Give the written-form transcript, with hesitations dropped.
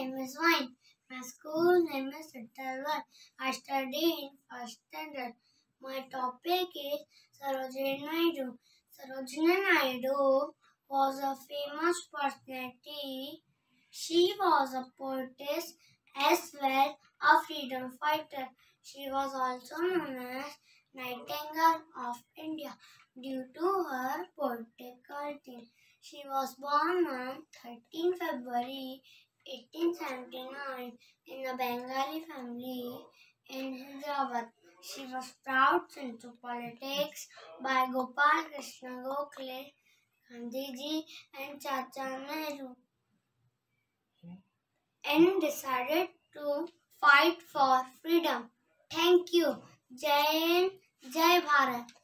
name is Vaahin. My school name is LittleWorld. I study in first standard. My topic is Sarojini Naidu. Sarojini Naidu was a famous personality. She was a poetess as well a freedom fighter. She was also known as Nightingale of India due to her poetic quality. She was born on 13 February 1879 in a Bengali family in Hyderabad. She was brought into politics by Gopal Krishna Gokhale, Gandhiji and Chacha Nehru, and decided to fight for freedom. Thank you. Jai Hind, Jai Bharat.